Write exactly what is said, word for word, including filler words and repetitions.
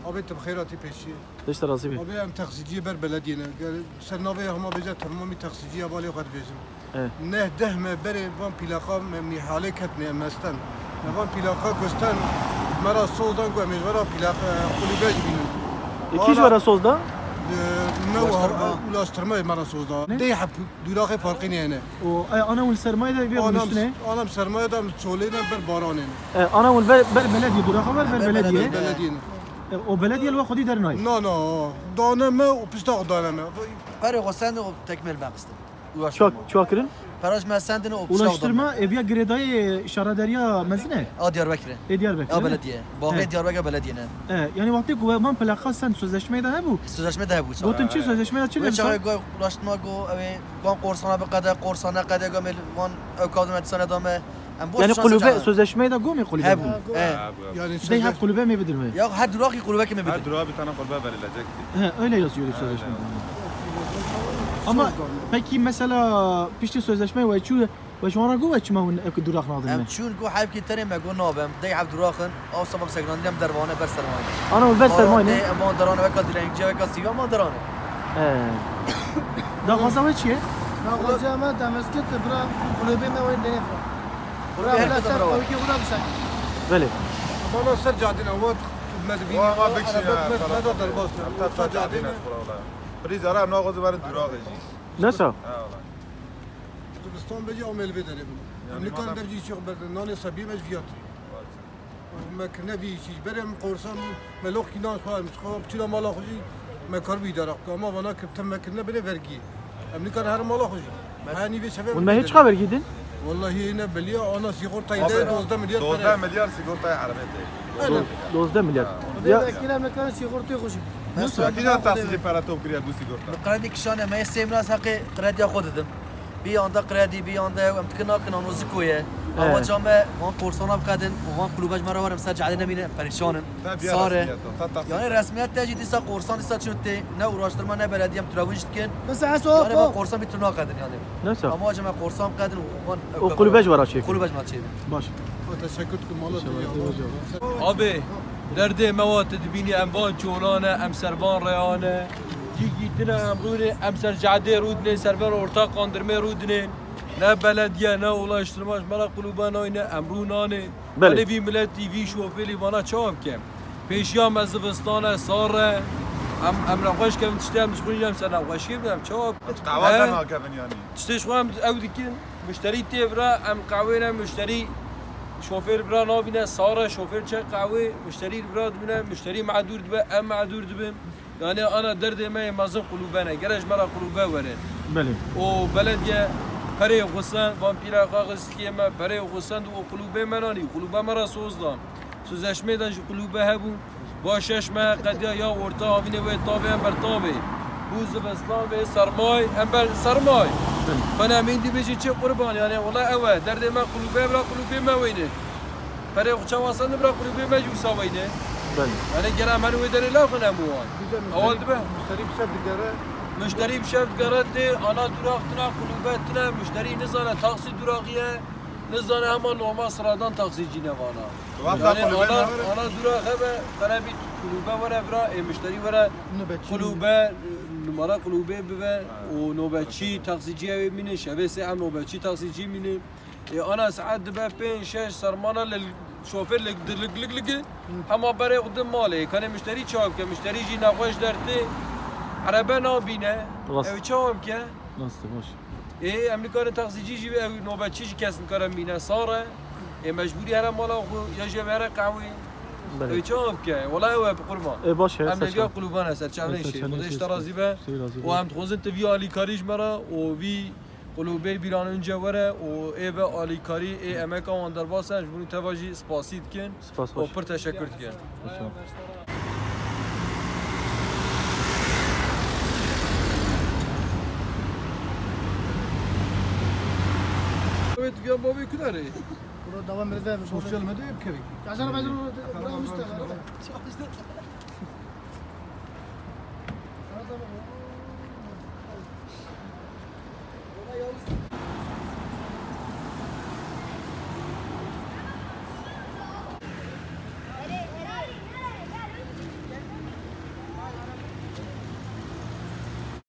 أبي تبخيراتي بيشي ليش ترازي بي؟ أبي أم تخزيجية بر بلدينا قال سنوية هم بيجا ترمومي تخزيجية بالي قد بيجم إيه نه ده ما بري فان بيلاقا مني حالي كتني مستن فان بيلاقا قستان مرا صودا قو مجبرا بيلاقا قولي باج بينو كيش ورا صوص ده؟ نوع ولاسترما مرا صودا دي حب دولاقي فارقين هنا انا والسرمايه ده بيبقى مشتنه انا مسرمايه ده متشولينا بر بارانين انا والبلدي دولاقي بر بلديه بلدينا وبلديه الوا خدي درناي لا لا دانما وبشتاق دانما بري غسان و تكمل بقصد شو شو اكرن براش ما سندن و ulaştırma evya gredayı işaretdariya mezine اه Diyarbakır e Diyarbakır اه belediye باقي Diyarbakır belediye'ne e yani vakti ku man plaka sen sözleşmeyi de bu sözleşme de bu gotun çi sözleşmeyi de çi ne çay go ulaştırma go evi van korsana bir kadar korsana kadar gamel van ökadım etsene dame yani kulübe sözleşmeyi de go mu kulübe bu yani şey hep kulübe mi bildirme ya her duraki kulübe kimi bilir her durağı bir tane kulübe verilecek he öyle yazıyor sözleşmede ama peki mesela pişti sözleşmeyi ve çu ve şu ana go ve çma hun durak nadın mı çun go hayf ki terim go nabem dey abd durakın o sabab segrandem dervane ber sermaye ana ber sermaye ne ama darane ve kadrenci ve kasiva ama darane he da gaza ve çi da gaza ma damasket bra kulübe me وين denefra kulübe hala sen o ki bura bisak böyle bana ser cadine vat مدبي ما بكشي ما تقدر بس تفاجئنا بريز أرا ناقص برد دراغي نسا دبستان بيجي عمل بدري يعني كان درجي شغل بر ناني صبي مش فيات ما كنا في شيء برم قرصان ملوك كنا خال مش خال بتلا مالا خوشي ما كار بيدارك اما وانا كنت ما كنا بلا فرقي امني كان هر مالا خوشي يعني في سبب وما هيك خبر جديد والله هنا بليا انا سيغور تايده دوزده مليار دوزده مليار سيغور تاي حرمته دوزده مليار يا كنا مكان سيغورتي خوشي نسا اكيد تاسيجي باراتوم كريا دوسي غورتا قرادي كشانه ما يسيم ناس حقي قرادي خوددم بي عنده قرادي بي عنده امتكنا كنا نوزكويه اول جامع وان قرصنا بقدن وان قلوباج مره ورا مسجع علينا مين بريشانن صار يعني رسميات تاجي ديسا قرصان ديسا شنتي نا وراشترما نا بلديام تراويش كان بس عسو يعني ما قرصان بيتنا قدن يعني نسا اما جامع قرصان قدن وان وقلوباج ورا شيء قلوباج ما تشي باش تشكركم والله ابي دردي مواد تبيني امبان جولانه ام سربان ريانه جيجي تنا امروني ام سرجعدي رودني سربان ارتاق قاندرمي رودني نه بلدیه نه ulaştırmaش مرا قلوبانا اینه امرونانه ولی وی ملت تی وی شوفلی وانا چام کم پیشیام از زوستانه ساره ام ام نقاش کم تشتم مشغولیم سر نقاش کردم چاب تعوض ما کردن یعنی تشتش خوام او دیکن مشتری تبرا ام قهوه مشتری شوفر برا نابینه ساره شوفر چه قهوه مشتری برا بینه مشتری معدور دبه ام معدور دبم yani ana derdime mazın kulübene geraj mara kulübe veren بله o belediye pere gusan vampira qaqistiyeme pere gusan o kulübe menani kulübe mara sozdan sözleşmeden şu kulübe hebu başlaşma qadiya ya orta avine ve tabe ember tabe bu zibistan ve sarmay ember sarmay bana min dibeji çe kurban yani vallahi eve derdime kulübe bra kulübe mevine pere uçawasan bra kulübe mejusa vayne يعني جرا منو يدري لا خنا موان اول دبه مشتري بشرط قرا مشتري بشرط قرات انا دراقتنا قلوباتنا مشتري نزانه تاكسي دراقيه نزانه هم نوما صرادان تاكسي جينوانا يعني انا انا دراقه قرابي قلوبه ورا برا مشتري ورا قلوبه نمره قلوبه ببه ونوبتشي تاكسي جي من شبه ساعه نوبتشي تاكسي جي من انا ساعات دبه بين شش سرمانه لل شوفر لك لك لك لك هما بري قدام مالي كان مشتري شاب كان مشتري جي نقاش درتي عربه نابينه او شاب كان راست باش ايه امريكان تاكسيجي جي او نوبتشي كاس كان مينا صاره ايه مجبوري هرا مالا يا جماعه قهوي او شاب كان والله هو بقربان ايه باش ام نجا قلوبنا سر چاوني شي خودش ترازيبه وهم تخوزن تبي علي كاريج مرا وفي قلوبه بیران اونجا وره و ای به آلیکاری ای امکا وان در باسن جبونی تواجی سپاسید کن و پر تشکر کن اوید بیا بابی کداره دوام مرده سوشيال ميديا بكري عشان بعد